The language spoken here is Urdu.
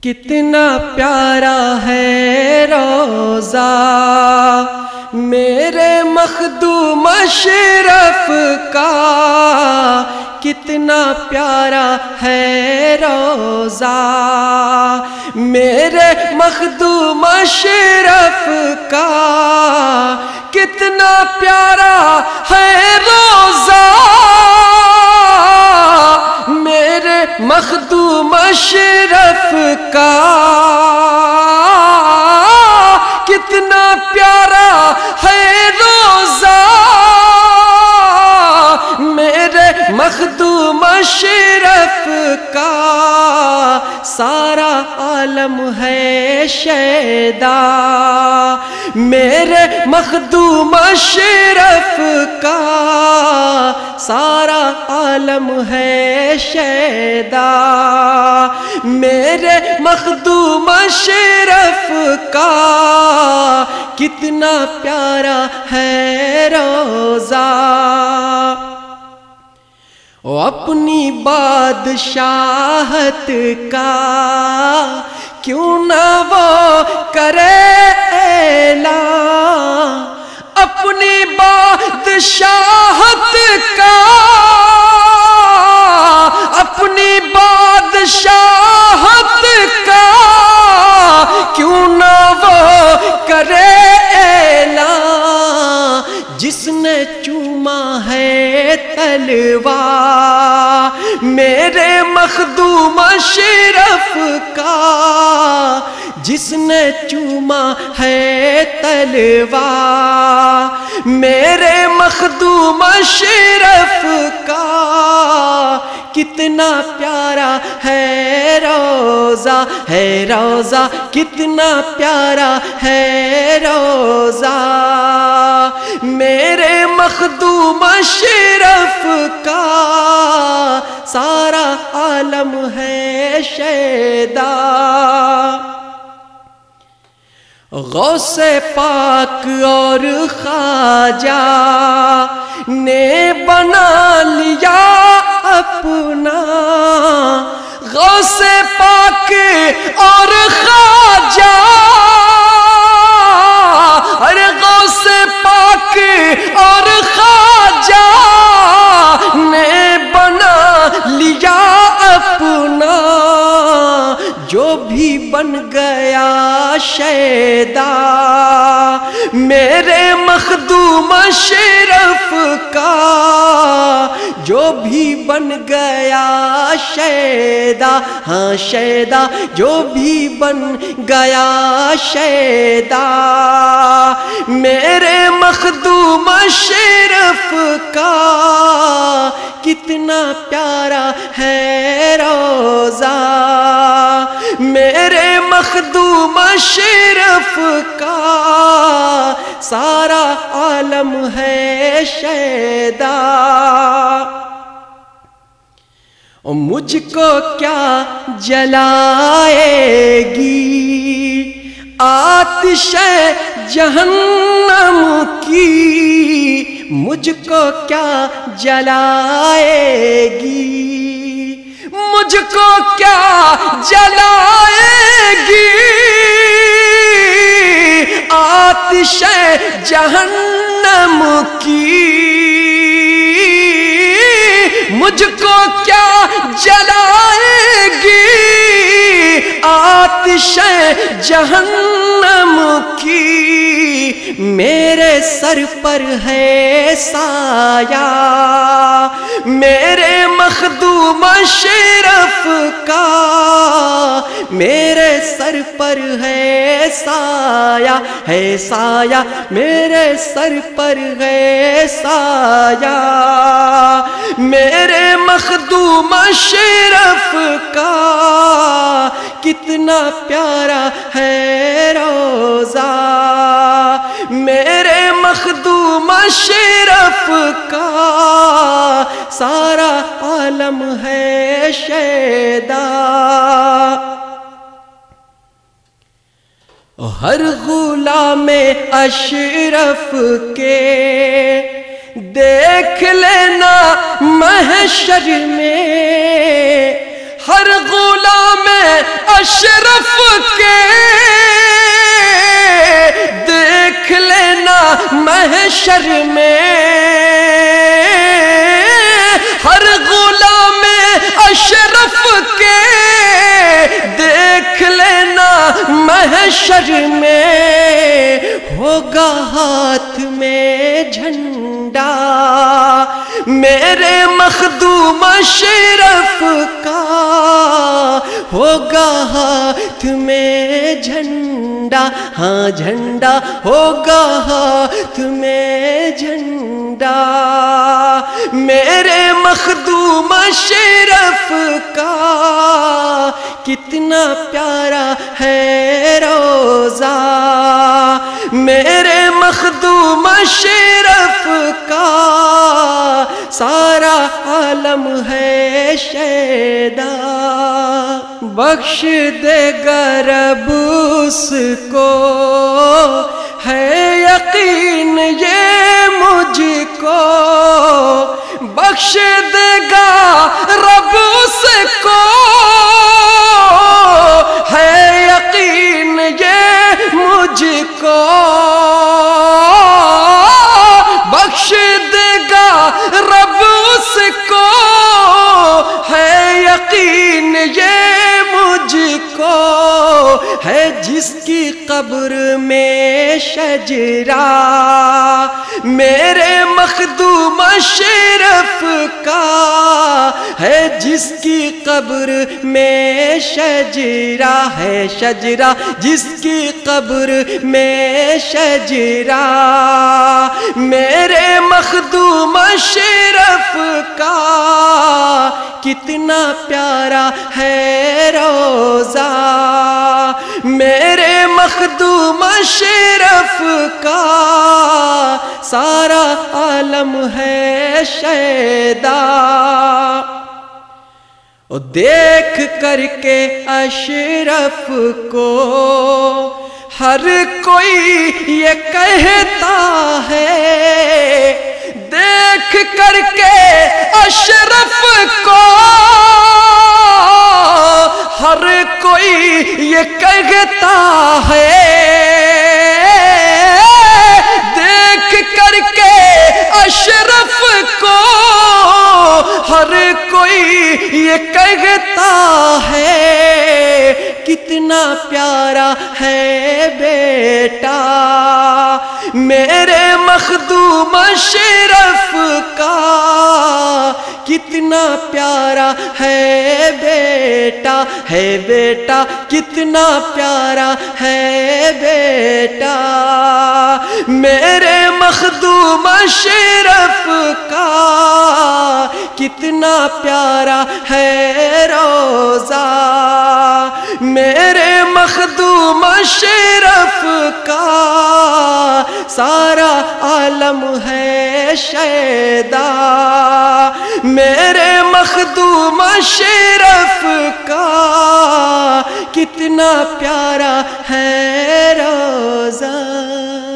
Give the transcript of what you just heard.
کتنا پیارا ہے روضہ میرے مخدوم اشرف کا، کتنا پیارا ہے روضہ میرے مخدوم اشرف کا، کتنا پیارا ہے روضہ میرے مخدوم اشرف کا، کتنا پیارا ہے روضہ میرے مخدوم اشرف کا، سارا عالم ہے شیدا میرے مخدوم اشرف کا، سارا عالم ہے شیدا میرے مخدوم اشرف کا، کتنا پیارا ہے روضہ۔ اپنی بادشاہت کا کیوں نہ وہ کرے اعلان، اپنی بادشاہت کا، اپنی بادشاہت کا کیوں نہ وہ کرے اعلان، جس نے چوما ہے تلوار میرے مخدوم اشرف کا، جس نے چوما ہے تلوار میرے مخدوم اشرف کا، کتنا پیارا ہے روضہ، ہے روضہ کتنا پیارا ہے روضہ میرے مخدوم اشرف کا، سارا عالم ہے شیدا۔ غوث پاک اور خواجہ نے بنا لیا اپنا، غوث پاک اور خواجہ، ارے غوث پاک اور خواجہ نے بنا لیا اپنا، جو بھی بن گیا شیدا میرے مخدوم اشرف کا، جو بھی بن گیا شیدا، ہاں شیدا جو بھی بن گیا شیدا میرے مخدوم اشرف کا، کتنا پیارا ہے روضہ میرے مخدوم اشرف کا، سارا عالم ہے شیدا۔ مجھ کو کیا جلائے گی آتش جہنم کی، مجھ کو کیا جلائے گی، مجھ کو کیا جلائے گی آتش جہنم کی، مجھ کو کیا جلائے گی آتش جہنم کی، میرے سر پر ہے سایہ میرے مخدوم اشرف کا، میرے سر پر ہے سایہ، ہے سایہ میرے سر پر ہے سایہ میرے مخدوم اشرف کا، کتنا پیارا ہے روضہ میرے مخدوم اشرف کا، سارا عالم ہے شیدا۔ ہر غلام اشرف کے دیکھ لینا محشر میں، ہر غلام اشرف کے دیکھ لینا محشر میں، ہر غلام اشرف کے دیکھ لینا محشر میں، ہوگا ہاتھ میں جھنڈا میرے مخدوم اشرف کا، ہوگا ہاتھ میں جھنڈا، ہاں جھنڈا ہوگا ہاتھ میں جھنڈا، میرے مخدوم اشرف کا کتنا پیارا ہے روزہ، میرے مخدوم اشرف کا سارا عالم ہے شیدا، بخش دے گا رب اس کو ہے یقین یہ مجھ کو، بخش دے گا رب اس کو ہے یقین یہ مجھ کو، بخش دے گا رب اس کو ہے یقین یہ مجھ کو، ہے جس کی قبر میں شجرہ میرے مخدوم اشرف کا، ہے جس کی قبر میں شجرہ، ہے شجرہ جس کی قبر میں شجرہ، میرے مخدوم اشرف کا کتنا پیارا ہے روزہ، میرے مخدوم اشرف کا سارا عالم ہے شیدا، اور دیکھ کر کے اشرف کو ہر کوئی یہ کہتا ہے، دیکھ کر کے اشرف کو ہر کوئی یہ کہتا ہے، دیکھ کر کے اشرف کو ہر کوئی یہ کہتا ہے، کتنا پیارا ہے بیٹا میرے مخدوم اشرف کا، کتنا پیارا ہے بیٹا، ہے بیٹا کتنا پیارا ہے بیٹا، میرے مخدوم اشرف کا کتنا پیارا ہے روزہ، میرے مخدوم اشرف کا سارا عالم ہے شیدا، میرے مخدوم اشرف کا کتنا پیارا ہے روزہ۔